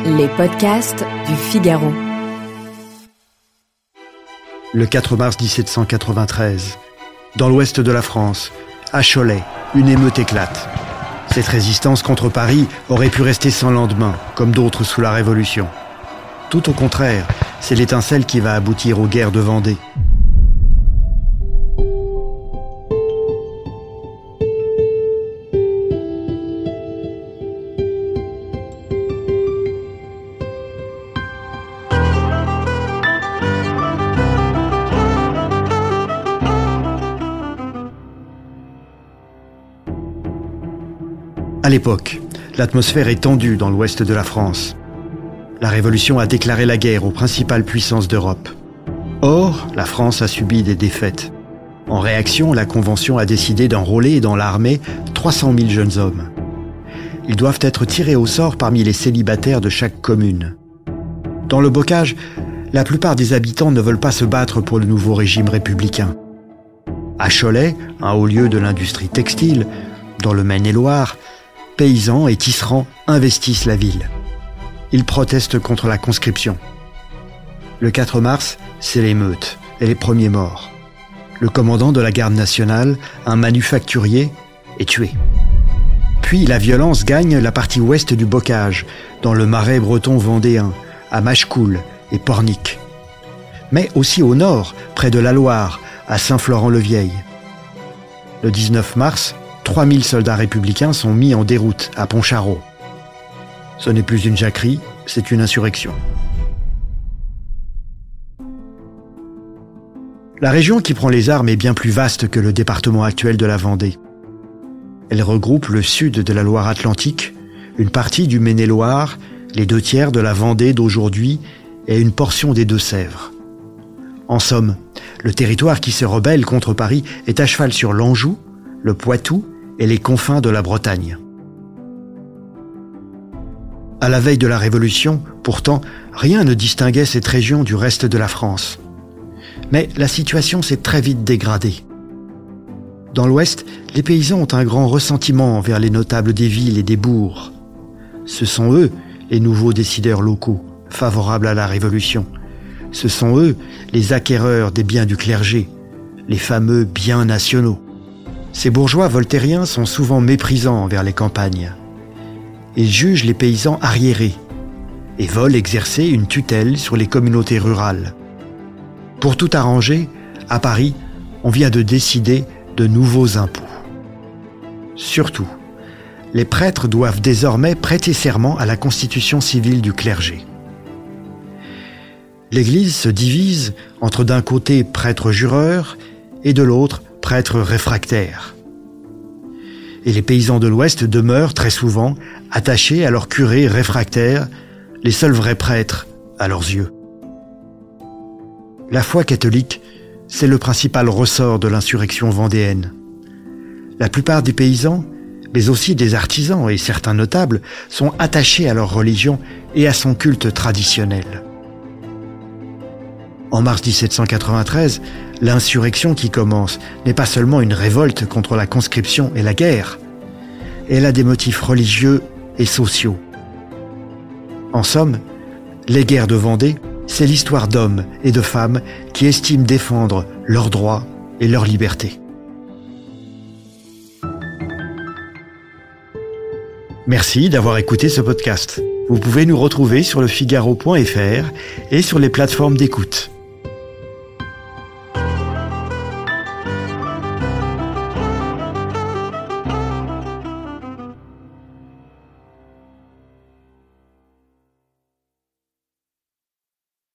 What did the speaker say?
Les podcasts du Figaro. Le 4 mars 1793, dans l'ouest de la France, à Cholet, une émeute éclate. Cette résistance contre Paris aurait pu rester sans lendemain, comme d'autres sous la Révolution. Tout au contraire, c'est l'étincelle qui va aboutir aux guerres de Vendée. À l'époque, l'atmosphère est tendue dans l'ouest de la France. La Révolution a déclaré la guerre aux principales puissances d'Europe. Or, la France a subi des défaites. En réaction, la Convention a décidé d'enrôler dans l'armée 300 000 jeunes hommes. Ils doivent être tirés au sort parmi les célibataires de chaque commune. Dans le bocage, la plupart des habitants ne veulent pas se battre pour le nouveau régime républicain. À Cholet, un haut lieu de l'industrie textile, dans le Maine-et-Loire, paysans et tisserands investissent la ville. Ils protestent contre la conscription. Le 4 mars, c'est l'émeute et les premiers morts. Le commandant de la garde nationale, un manufacturier, est tué. Puis la violence gagne la partie ouest du bocage, dans le marais breton vendéen, à Machecoul et Pornic. Mais aussi au nord, près de la Loire, à Saint-Florent-le-Vieil. Le 19 mars, 3000 soldats républicains sont mis en déroute à Pontcharrat. Ce n'est plus une jacquerie, c'est une insurrection. La région qui prend les armes est bien plus vaste que le département actuel de la Vendée. Elle regroupe le sud de la Loire-Atlantique, une partie du Maine-et-Loire, les 2/3 de la Vendée d'aujourd'hui et une portion des Deux-Sèvres. En somme, le territoire qui se rebelle contre Paris est à cheval sur l'Anjou, le Poitou et les confins de la Bretagne. À la veille de la Révolution, pourtant, rien ne distinguait cette région du reste de la France. Mais la situation s'est très vite dégradée. Dans l'Ouest, les paysans ont un grand ressentiment envers les notables des villes et des bourgs. Ce sont eux, les nouveaux décideurs locaux, favorables à la Révolution. Ce sont eux, les acquéreurs des biens du clergé, les fameux biens nationaux. Ces bourgeois voltairiens sont souvent méprisants envers les campagnes. Ils jugent les paysans arriérés et veulent exercer une tutelle sur les communautés rurales. Pour tout arranger, à Paris, on vient de décider de nouveaux impôts. Surtout, les prêtres doivent désormais prêter serment à la constitution civile du clergé. L'Église se divise entre d'un côté prêtres jureurs et de l'autre prêtres réfractaires. Et les paysans de l'Ouest demeurent très souvent attachés à leurs curés réfractaires, les seuls vrais prêtres à leurs yeux. La foi catholique, c'est le principal ressort de l'insurrection vendéenne. La plupart des paysans, mais aussi des artisans et certains notables, sont attachés à leur religion et à son culte traditionnel. En mars 1793, l'insurrection qui commence n'est pas seulement une révolte contre la conscription et la guerre. Elle a des motifs religieux et sociaux. En somme, les guerres de Vendée, c'est l'histoire d'hommes et de femmes qui estiment défendre leurs droits et leur liberté. Merci d'avoir écouté ce podcast. Vous pouvez nous retrouver sur lefigaro.fr et sur les plateformes d'écoute.